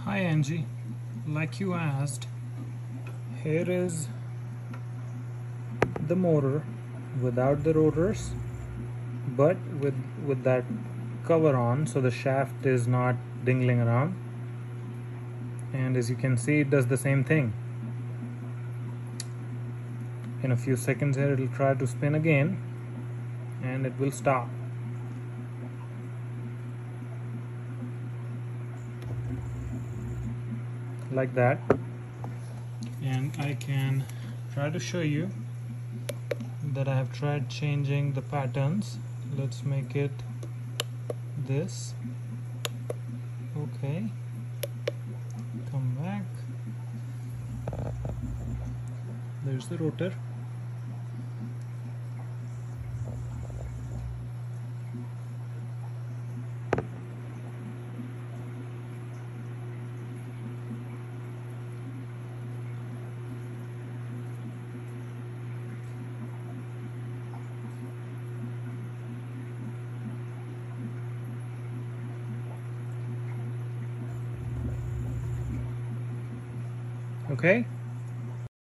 Hi Angie, like you asked, here is the motor without the rotors, but with that cover on, so the shaft is not dingling around. And as you can see, it does the same thing. In a few seconds here, it'll try to spin again and it will stop. Like that. And I can try to show you that I have tried changing the patterns. Let's make it this. Okay, come back. There's the rotor. Okay.